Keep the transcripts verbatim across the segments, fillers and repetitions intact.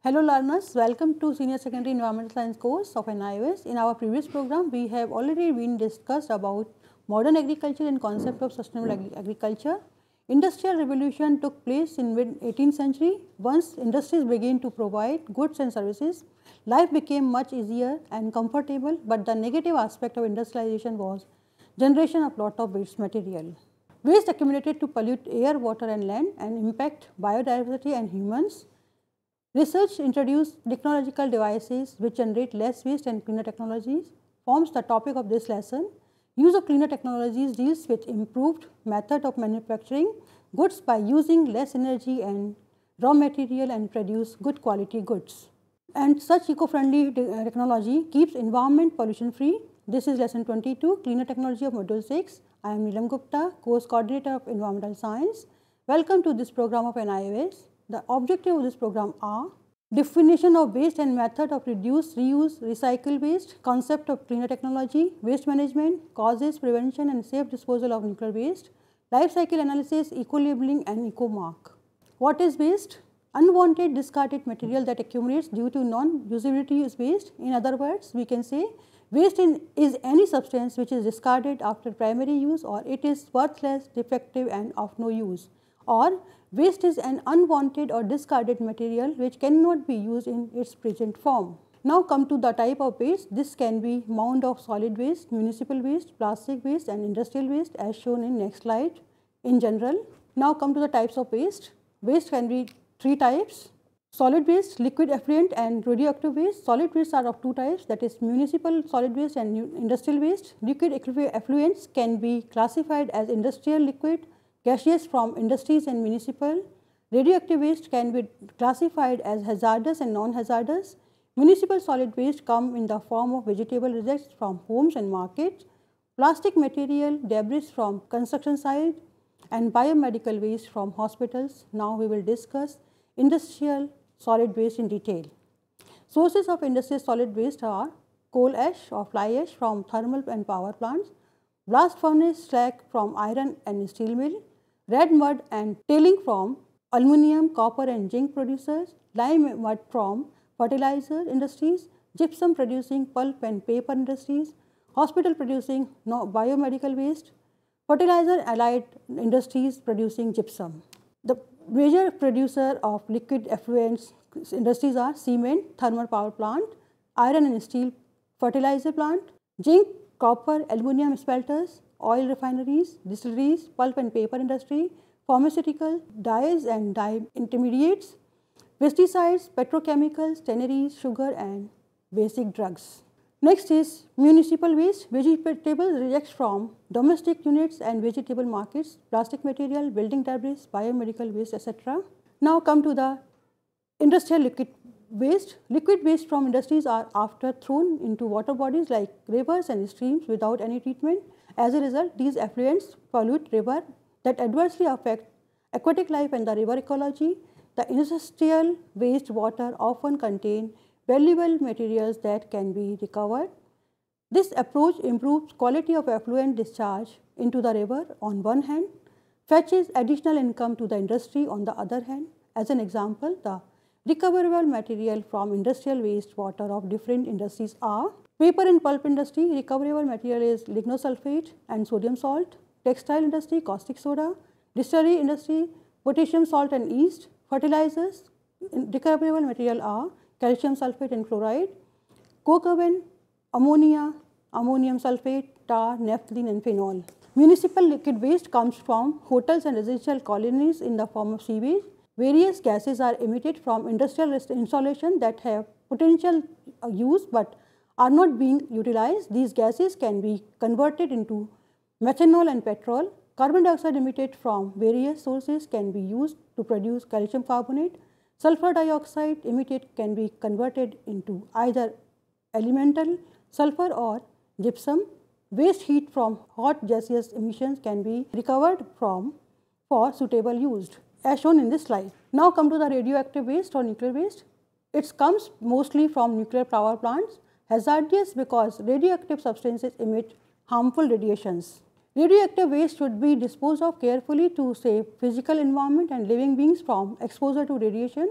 Hello learners, welcome to Senior Secondary Environmental Science course of N I O S. In our previous program, we have already been discussed about modern agriculture and concept of sustainable ag agriculture. Industrial revolution took place in mid eighteenth century. Once industries began to provide goods and services, life became much easier and comfortable, but the negative aspect of industrialization was generation of lot of waste material. Waste accumulated to pollute air, water and land and impact biodiversity and humans. Research introduced technological devices which generate less waste and cleaner technologies forms the topic of this lesson. Use of cleaner technologies deals with improved method of manufacturing goods by using less energy and raw material and produce good quality goods. And such eco-friendly technology keeps environment pollution free. This is lesson twenty-two, Cleaner Technology of Module six. I am Neelam Gupta, course coordinator of Environmental Science. Welcome to this program of N I O S. The objective of this program are definition of waste and method of reduce, reuse, recycle waste, concept of cleaner technology, waste management, causes, prevention and safe disposal of nuclear waste, life cycle analysis, eco-labeling and eco-mark. What is waste? Unwanted discarded material that accumulates due to non-usability is waste. In other words, we can say waste in, is any substance which is discarded after primary use or it is worthless, defective and of no use, or waste is an unwanted or discarded material which cannot be used in its present form. Now come to the type of waste. This can be mound of solid waste, municipal waste, plastic waste and industrial waste as shown in next slide in general. Now come to the types of waste. Waste can be three types: solid waste, liquid effluent and radioactive waste. Solid waste are of two types, that is municipal solid waste and industrial waste. Liquid effluents can be classified as industrial liquid, gaseous from industries and municipal. Radioactive waste can be classified as hazardous and non-hazardous. Municipal solid waste come in the form of vegetable rejects from homes and markets, plastic material, debris from construction site and biomedical waste from hospitals. Now we will discuss industrial solid waste in detail. Sources of industrial solid waste are coal ash or fly ash from thermal and power plants, blast furnace slag from iron and steel mill, red mud and tailing from aluminum, copper and zinc producers, lime mud from fertilizer industries, gypsum producing pulp and paper industries, hospital producing biomedical waste, fertilizer allied industries producing gypsum. The major producer of liquid effluents industries are cement, thermal power plant, iron and steel fertilizer plant, zinc, copper, aluminum smelters, oil refineries, distilleries, pulp and paper industry, pharmaceutical, dyes and dye intermediates, pesticides, petrochemicals, tanneries, sugar and basic drugs. Next is municipal waste, vegetable rejects from domestic units and vegetable markets, plastic material, building debris, biomedical waste, et cetera. Now come to the industrial liquid waste. Liquid waste from industries are after thrown into water bodies like rivers and streams without any treatment. As a result, these effluents pollute river that adversely affect aquatic life and the river ecology. The industrial waste water often contain valuable materials that can be recovered. This approach improves quality of effluent discharge into the river on one hand, fetches additional income to the industry on the other hand. As an example, the recoverable material from industrial waste water of different industries are: paper and pulp industry, recoverable material is lignosulfate and sodium salt; textile industry, caustic soda; distillery industry, potassium salt and yeast; fertilizers, recoverable material are calcium sulfate and chloride; coke oven, ammonia, ammonium sulfate, tar, naphthalene and phenol. Municipal liquid waste comes from hotels and residential colonies in the form of sewage. Various gases are emitted from industrial installations that have potential use but are not being utilized. These gases can be converted into methanol and petrol. Carbon dioxide emitted from various sources can be used to produce calcium carbonate. Sulfur dioxide emitted can be converted into either elemental sulfur or gypsum. Waste heat from hot gaseous emissions can be recovered from for suitable use, as shown in this slide. Now come to the radioactive waste or nuclear waste. It comes mostly from nuclear power plants, hazardous because radioactive substances emit harmful radiations. Radioactive waste should be disposed of carefully to save physical environment and living beings from exposure to radiation.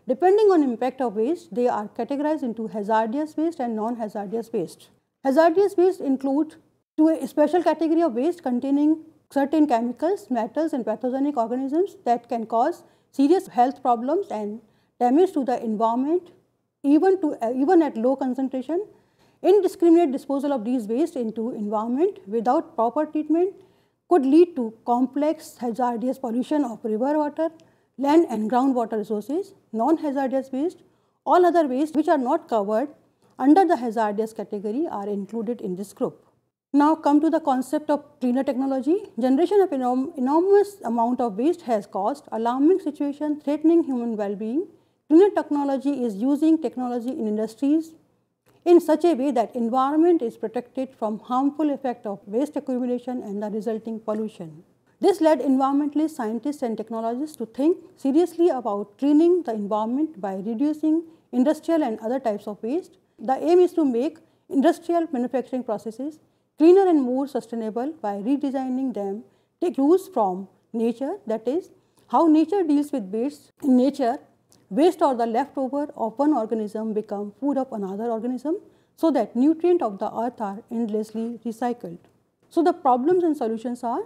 Depending on impact of waste, they are categorized into hazardous waste and non-hazardous waste. Hazardous waste include to a special category of waste containing certain chemicals, metals and pathogenic organisms that can cause serious health problems and damage to the environment even to uh, even at low concentration. Indiscriminate disposal of these waste into environment without proper treatment could lead to complex hazardous pollution of river water, land and groundwater resources. Non-hazardous waste, all other waste which are not covered under the hazardous category are included in this group. Now come to the concept of cleaner technology. Generation of enorm enormous amount of waste has caused alarming situation threatening human well-being. Cleaner technology is using technology in industries in such a way that environment is protected from harmful effect of waste accumulation and the resulting pollution. This led environmentalists, scientists and technologists to think seriously about cleaning the environment by reducing industrial and other types of waste. The aim is to make industrial manufacturing processes cleaner and more sustainable by redesigning them, take cues from nature, that is, how nature deals with waste. In nature, waste or the leftover of one organism become food of another organism, so that nutrients of the earth are endlessly recycled. So the problems and solutions are: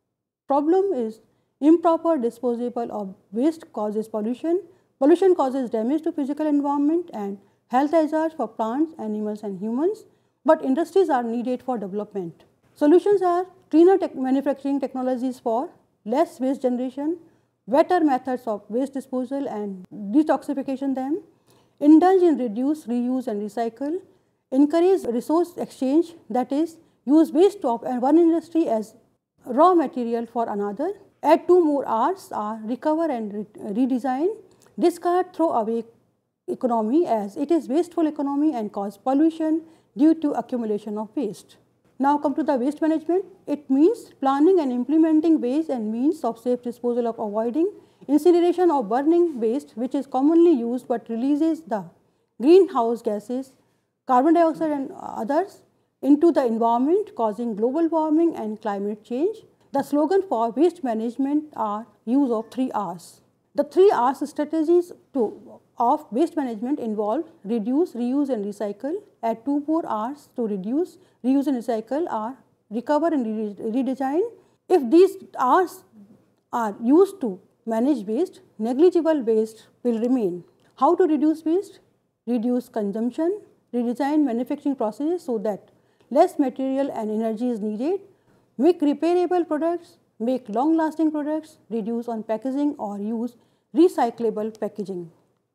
problem is improper disposal of waste causes pollution, pollution causes damage to physical environment and health hazards for plants, animals and humans, but industries are needed for development. Solutions are cleaner tech manufacturing technologies for less waste generation, better methods of waste disposal and detoxification them, indulge in reduce, reuse and recycle, encourage resource exchange, that is, use waste of one industry as raw material for another, add two more R's are recover and re redesign, discard, throw away economy as it is wasteful economy and cause pollution due to accumulation of waste. Now come to the waste management. It means planning and implementing ways and means of safe disposal of avoiding incineration or burning waste which is commonly used but releases the greenhouse gases, carbon dioxide and others into the environment causing global warming and climate change. The slogan for waste management are use of three R's. The three R's strategies to, of waste management involve reduce, reuse and recycle. Add two more R's to reduce, reuse and recycle are recover and re redesign. If these R's are used to manage waste, negligible waste will remain. How to reduce waste? Reduce consumption, redesign manufacturing processes so that less material and energy is needed, make repairable products, make long lasting products, reduce on packaging or use recyclable packaging.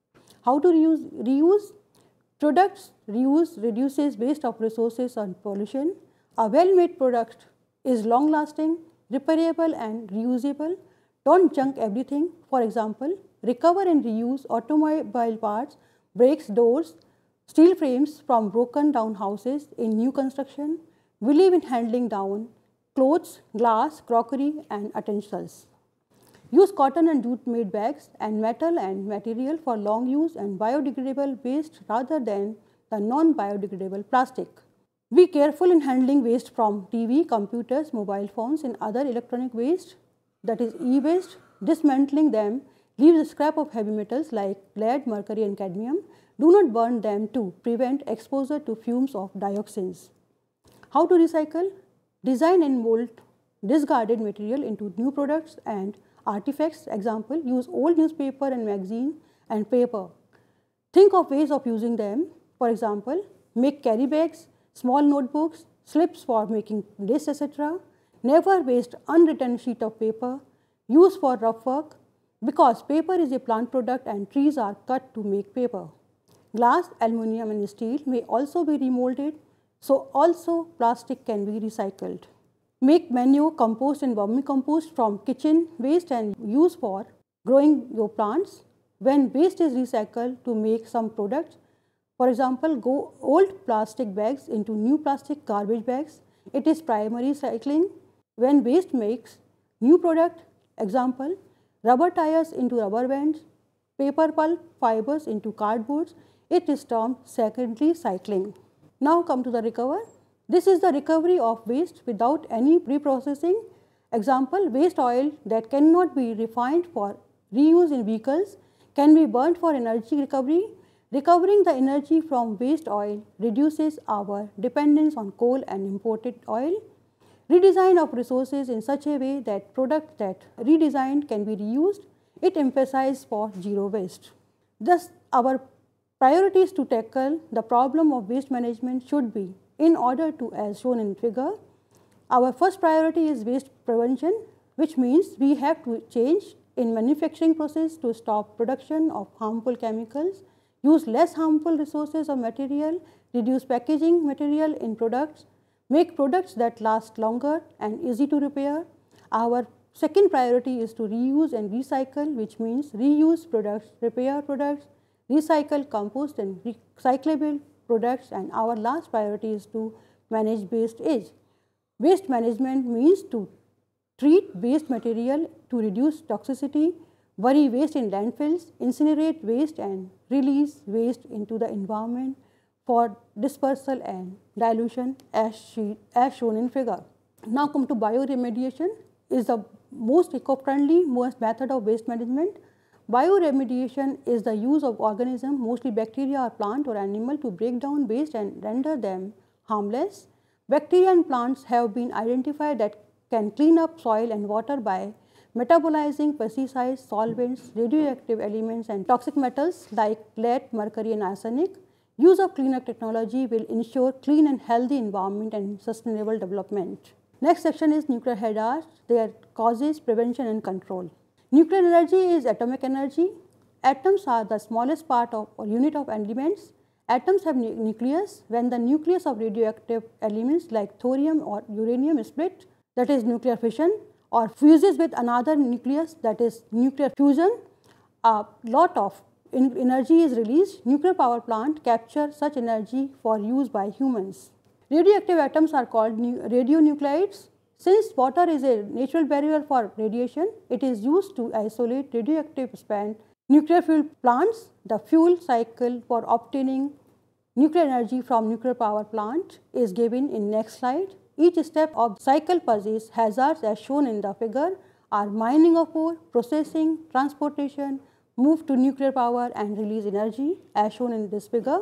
How to reuse? Reuse products, reuse reduces waste of resources and pollution. A well made product is long lasting, repairable and reusable. Don't junk everything. For example, recover and reuse automobile parts, brakes, doors, steel frames from broken down houses in new construction. Believe in handling down clothes, glass, crockery and utensils. Use cotton and jute made bags and metal and material for long use and biodegradable waste rather than the non-biodegradable plastic. Be careful in handling waste from T V, computers, mobile phones and other electronic waste, that is e-waste. Dismantling them leaves a scrap of heavy metals like lead, mercury and cadmium. Do not burn them to prevent exposure to fumes of dioxins. How to recycle? Design and mold discarded material into new products and artifacts. Example, use old newspaper and magazine and paper. Think of ways of using them. For example, make carry bags, small notebooks, slips for making lists, et cetera. Never waste unwritten sheet of paper. Use for rough work because paper is a plant product and trees are cut to make paper. Glass, aluminum and steel may also be remolded, so also plastic can be recycled. Make manure, compost and vermicompost from kitchen waste and use for growing your plants. When waste is recycled to make some products, for example, go old plastic bags into new plastic garbage bags. It is primary recycling. When waste makes new product, example, rubber tires into rubber bands, paper pulp fibers into cardboards, it is termed secondary cycling. Now come to the recover. This is the recovery of waste without any reprocessing. Example, waste oil that cannot be refined for reuse in vehicles can be burnt for energy recovery. Recovering the energy from waste oil reduces our dependence on coal and imported oil. Redesign of resources in such a way that products that redesigned can be reused. It emphasizes for zero waste. Thus, our priorities to tackle the problem of waste management should be in order to, as shown in figure. Our first priority is waste prevention, which means we have to change in manufacturing process to stop production of harmful chemicals, use less harmful resources or material, reduce packaging material in products, make products that last longer and easy to repair. Our second priority is to reuse and recycle, which means reuse products, repair products, recycle, compost and recyclable products, and our last priority is to manage wastage. Waste management means to treat waste material to reduce toxicity, bury waste in landfills, incinerate waste and release waste into the environment for dispersal and dilution as, she, as shown in figure. Now come to bioremediation is the most eco-friendly most method of waste management. Bioremediation is the use of organisms, mostly bacteria or plant or animal, to break down waste and render them harmless. Bacteria and plants have been identified that can clean up soil and water by metabolizing pesticides, solvents, radioactive elements and toxic metals like lead, mercury and arsenic. Use of cleanup technology will ensure clean and healthy environment and sustainable development. Next section is nuclear hazards, their causes, prevention and control. Nuclear energy is atomic energy. Atoms are the smallest part of or unit of elements. Atoms have nu nucleus. When the nucleus of radioactive elements like thorium or uranium is split, that is nuclear fission, or fuses with another nucleus, that is nuclear fusion, a lot of energy is released. Nuclear power plant capture such energy for use by humans. Radioactive atoms are called radionuclides. Since water is a natural barrier for radiation, it is used to isolate radioactive spent nuclear fuel plants. The fuel cycle for obtaining nuclear energy from nuclear power plant is given in next slide. Each step of cycle possesses hazards as shown in the figure are mining of ore, processing, transportation, move to nuclear power and release energy as shown in this figure.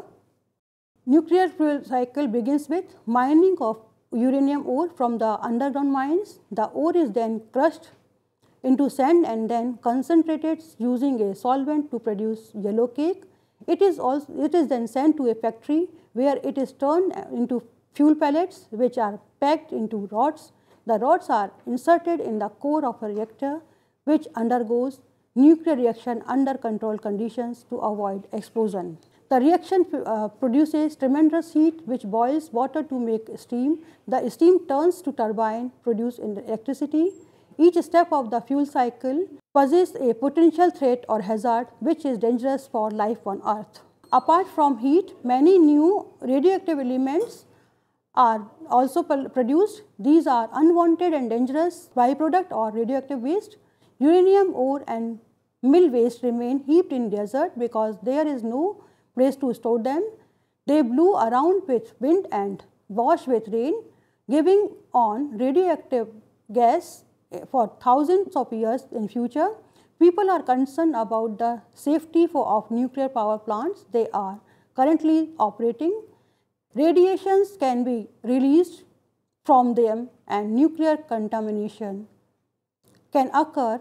Nuclear fuel cycle begins with mining of uranium ore from the underground mines. The ore is then crushed into sand and then concentrated using a solvent to produce yellow cake. It is also it is then sent to a factory where it is turned into fuel pellets which are packed into rods. The rods are inserted in the core of a reactor which undergoes nuclear reaction under controlled conditions to avoid explosion. The reaction uh, produces tremendous heat which boils water to make steam. The steam turns to turbine, produce electricity. Each step of the fuel cycle poses a potential threat or hazard which is dangerous for life on Earth. Apart from heat, many new radioactive elements are also produced. These are unwanted and dangerous byproduct or radioactive waste. Uranium ore and mill waste remain heaped in desert because there is no place to store them. They blew around with wind and wash with rain, giving on radioactive gas for thousands of years in future. People are concerned about the safety for, of nuclear power plants they are currently operating. Radiations can be released from them and nuclear contamination can occur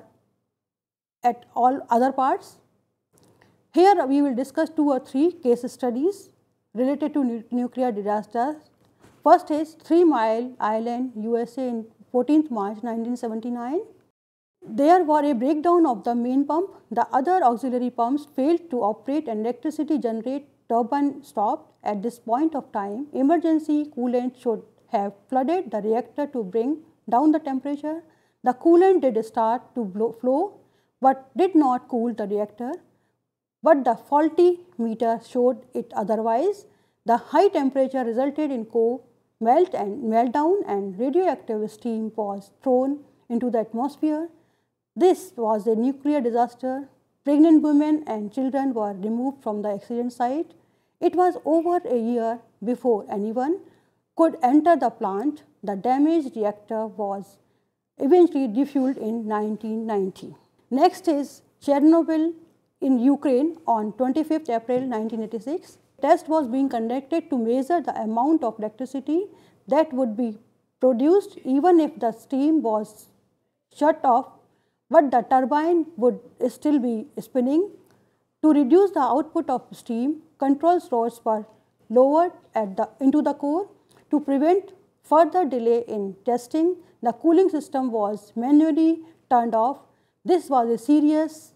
at all other parts. Here we will discuss two or three case studies related to nu nuclear disasters. First is Three Mile Island, U S A in fourteenth March nineteen seventy-nine. There was a breakdown of the main pump. The other auxiliary pumps failed to operate and electricity generate turbine stopped. At this point of time, emergency coolant should have flooded the reactor to bring down the temperature. The coolant did start to blow, flow but did not cool the reactor, but the faulty meter showed it otherwise. The high temperature resulted in coal melt and meltdown and radioactive steam was thrown into the atmosphere. This was a nuclear disaster. Pregnant women and children were removed from the accident site. It was over a year before anyone could enter the plant. The damaged reactor was eventually defueled in nineteen ninety. Next is Chernobyl in Ukraine on twenty-fifth April nineteen eighty-six. Test was being conducted to measure the amount of electricity that would be produced even if the steam was shut off, but the turbine would still be spinning. To reduce the output of steam, control rods were lowered at the, into the core. To prevent further delay in testing, the cooling system was manually turned off. This was a serious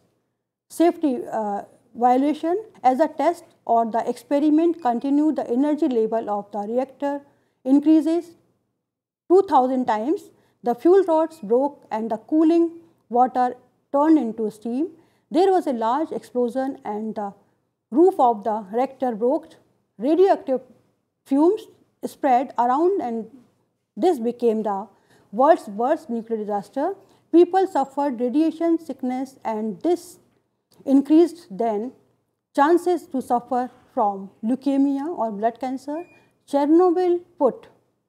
safety uh, violation. As the test or the experiment continued, the energy level of the reactor increases two thousand times. The fuel rods broke and the cooling water turned into steam. There was a large explosion and the roof of the reactor broke. Radioactive fumes spread around and this became the world's worst nuclear disaster. People suffered radiation sickness and this increased then chances to suffer from leukemia or blood cancer. Chernobyl put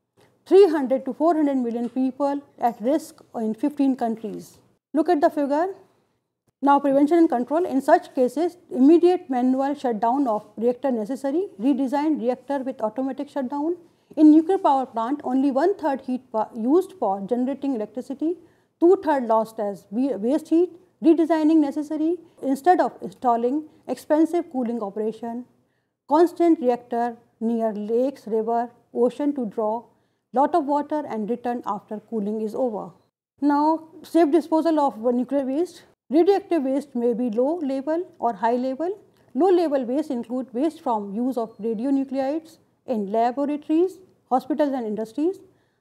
three hundred to four hundred million people at risk in fifteen countries. Look at the figure. Now, prevention and control. In such cases, immediate manual shutdown of reactor necessary, redesign reactor with automatic shutdown. In nuclear power plant, only one third heat used for generating electricity, two third lost as waste heat, redesigning necessary instead of installing expensive cooling operation, constant reactor near lakes, river, ocean to draw lot of water and return after cooling is over. Now, safe disposal of nuclear waste. Radioactive waste may be low level or high level. Low level waste include waste from use of radionuclides in laboratories, hospitals and industries.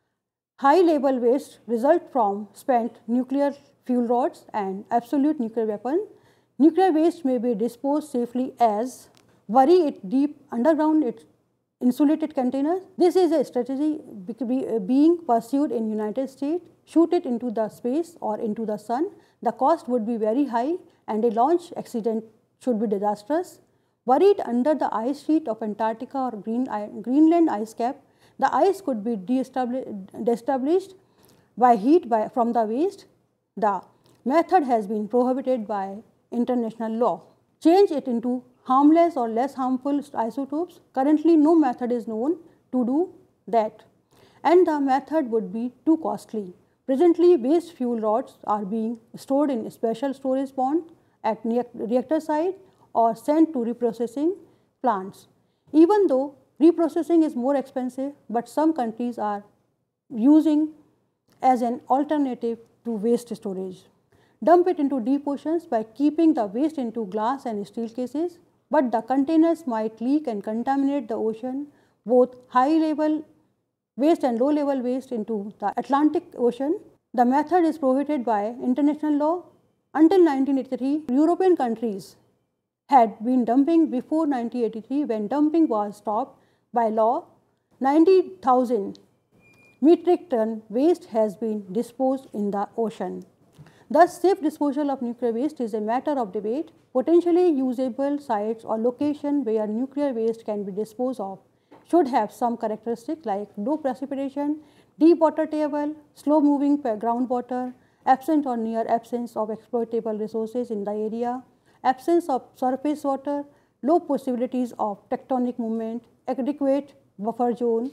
High level waste result from spent nuclear fuel rods and absolute nuclear weapon. Nuclear waste may be disposed safely as bury it deep underground in insulated containers. This is a strategy being pursued in United States. Shoot it into the space or into the sun. The cost would be very high and a launch accident should be disastrous. Buried under the ice sheet of Antarctica or Green, Greenland ice cap, the ice could be de-established by heat by, from the waste. The method has been prohibited by international law. Change it into harmless or less harmful isotopes. Currently, no method is known to do that, and the method would be too costly. Presently, waste fuel rods are being stored in special storage ponds at reactor site or sent to reprocessing plants. Even though reprocessing is more expensive, but some countries are using as an alternative to waste storage. Dump it into deep oceans by keeping the waste into glass and steel cases, but the containers might leak and contaminate the ocean. Both high level waste and low level waste into the Atlantic Ocean. The method is prohibited by international law. Until nineteen eighty-three, European countries had been dumping. Before nineteen eighty-three, when dumping was stopped by law, ninety thousand metric ton waste has been disposed in the ocean. Thus, safe disposal of nuclear waste is a matter of debate. Potentially usable sites or location where nuclear waste can be disposed of should have some characteristics like low precipitation, deep water table, slow moving groundwater, absent or near absence of exploitable resources in the area, absence of surface water, low possibilities of tectonic movement, adequate buffer zone,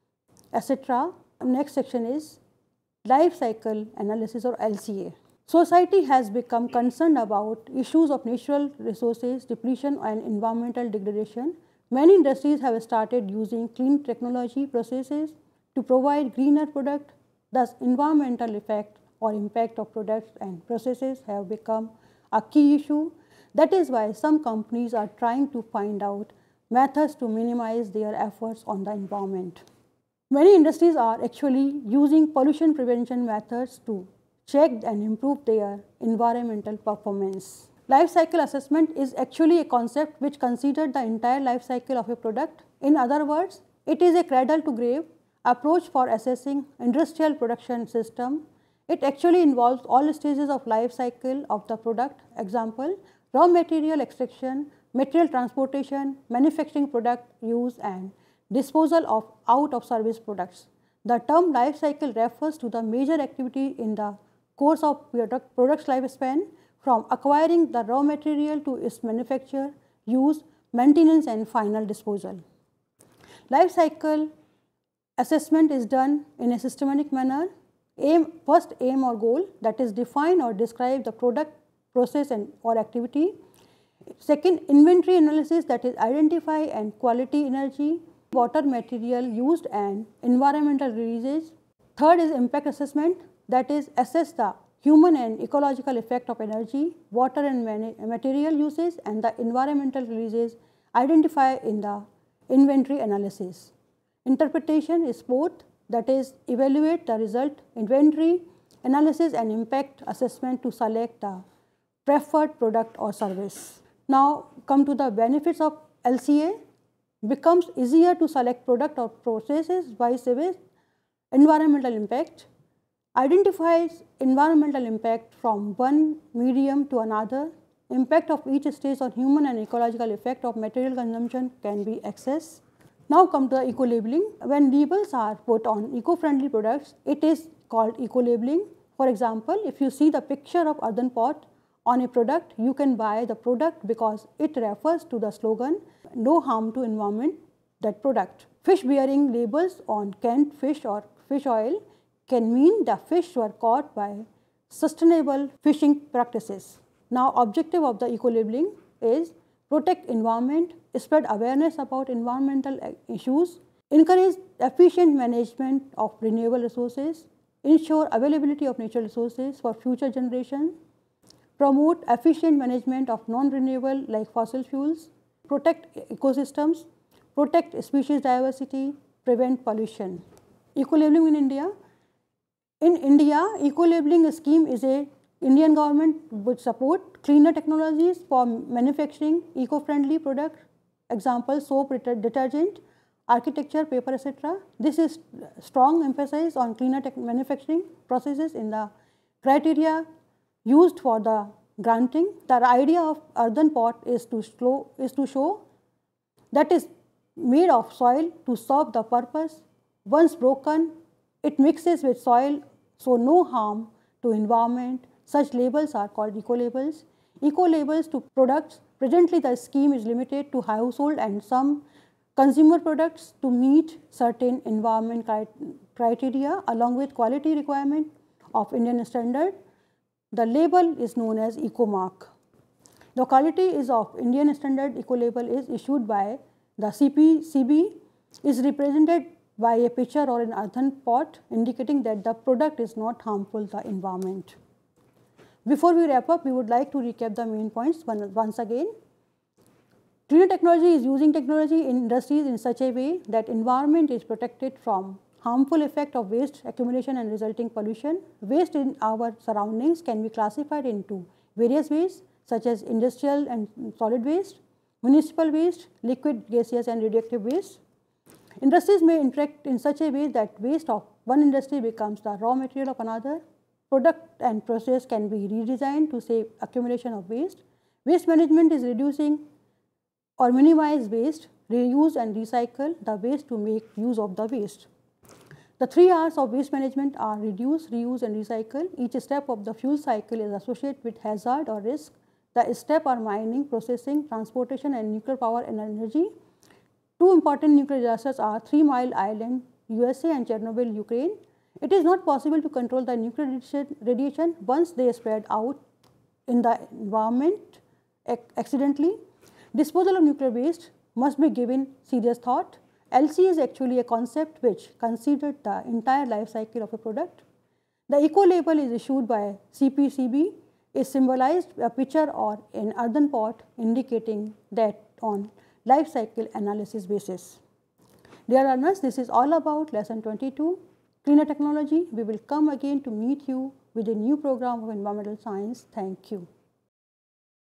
et cetera. Next section is life cycle analysis or L C A. Society has become concerned about issues of natural resources depletion and environmental degradation. Many industries have started using clean technology processes to provide greener product. Thus, environmental effect or impact of products and processes have become a key issue. That is why some companies are trying to find out methods to minimize their efforts on the environment. Many industries are actually using pollution prevention methods to check and improve their environmental performance. Life cycle assessment is actually a concept which considers the entire life cycle of a product. In other words, it is a cradle to grave approach for assessing industrial production system. It actually involves all stages of life cycle of the product. Example, raw material extraction, material transportation, manufacturing product use and disposal of out of service products. The term life cycle refers to the major activity in the course of product, product's lifespan. from acquiring the raw material to its manufacture, use, maintenance and final disposal. Life cycle assessment is done in a systematic manner. Aim, first aim or goal, that is define or describe the product, process and or activity. Second, inventory analysis, that is identify and quality energy, water material used and environmental releases. Third is impact assessment, that is assess the human and ecological effect of energy, water and material uses and the environmental releases identified in the inventory analysis. Interpretation is both, that is evaluate the result, inventory analysis and impact assessment to select the preferred product or service. Now come to the benefits of L C A. Becomes easier to select product or processes vice versa. Environmental impact identifies environmental impact from one medium to another. Impact of each stage on human and ecological effect of material consumption can be accessed. Now come to the eco-labeling. When labels are put on eco-friendly products, it is called eco-labeling. For example, if you see the picture of earthen pot on a product, you can buy the product because it refers to the slogan, no harm to environment, that product. Fish bearing labels on canned fish or fish oil can mean the fish were caught by sustainable fishing practices. Now objective of the eco-labeling is protect environment, spread awareness about environmental issues, encourage efficient management of renewable resources, ensure availability of natural resources for future generations, promote efficient management of non-renewable like fossil fuels, protect ecosystems, protect species diversity, prevent pollution. Eco-labeling in India. In India, eco-labeling scheme is a Indian government would support cleaner technologies for manufacturing eco-friendly products, example soap, detergent, architecture, paper, et cetera. This is strong emphasis on cleaner manufacturing processes in the criteria used for the granting. The idea of earthen pot is to, slow, is to show that is made of soil to serve the purpose. Once broken, it mixes with soil, so no harm to environment. Such labels are called eco-labels. Eco-labels to products, presently the scheme is limited to household and some consumer products to meet certain environment criteria along with quality requirement of Indian standard. The label is known as Eco-mark. The quality is of Indian standard eco-label is issued by the C P C B, is represented by a pitcher or an earthen pot indicating that the product is not harmful to the environment. Before we wrap up, we would like to recap the main points once again. Cleaner technology is using technology in industries in such a way that environment is protected from harmful effect of waste accumulation and resulting pollution. Waste in our surroundings can be classified into various waste such as industrial and solid waste, municipal waste, liquid, gaseous and radioactive waste. Industries may interact in such a way that waste of one industry becomes the raw material of another. Product and process can be redesigned to save accumulation of waste. Waste management is reducing or minimize waste, reuse and recycle the waste to make use of the waste. The three R's of waste management are reduce, reuse and recycle. Each step of the fuel cycle is associated with hazard or risk. The steps are mining, processing, transportation and nuclear power and energy. Two important nuclear disasters are Three Mile Island, U S A and Chernobyl, Ukraine. It is not possible to control the nuclear radiation once they spread out in the environment accidentally. Disposal of nuclear waste must be given serious thought. L C is actually a concept which considers the entire life cycle of a product. The eco-label is issued by C P C B, is symbolized a pitcher or an earthen pot indicating that on life cycle analysis basis. Dear learners, this is all about lesson twenty-two, cleaner technology. We will come again to meet you with a new program of environmental science. Thank you.